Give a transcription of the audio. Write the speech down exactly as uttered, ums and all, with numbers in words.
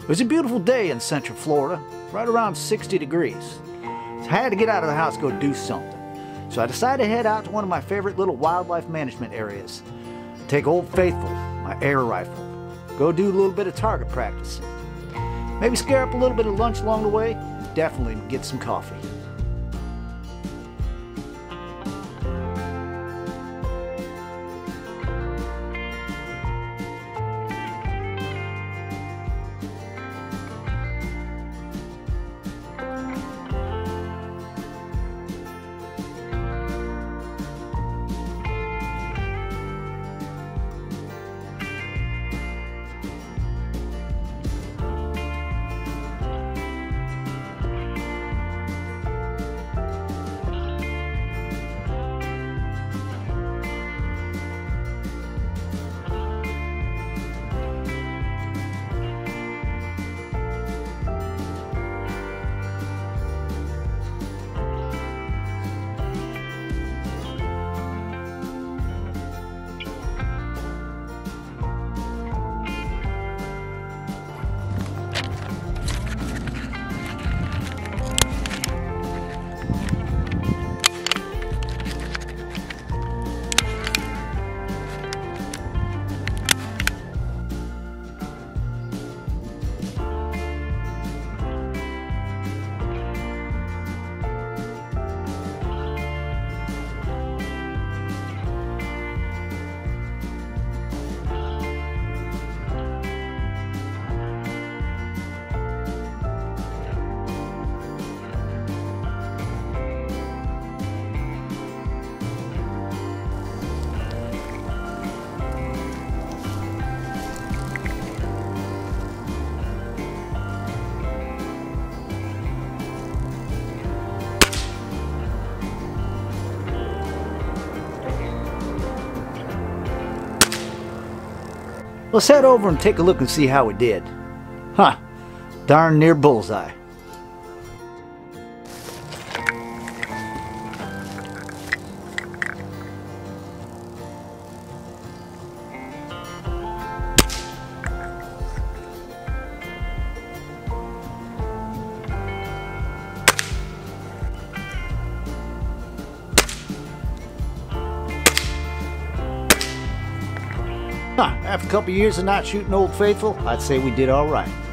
It was a beautiful day in Central Florida, right around sixty degrees. So I had to get out of the house, go do something. So I decided to head out to one of my favorite little wildlife management areas. Take Old Faithful, my air rifle. Go do a little bit of target practicing. Maybe scare up a little bit of lunch along the way. Definitely get some coffee. Let's head over and take a look and see how we did. Huh, darn near bullseye. Huh, after a couple years of not shooting Old Faithful, I'd say we did all right.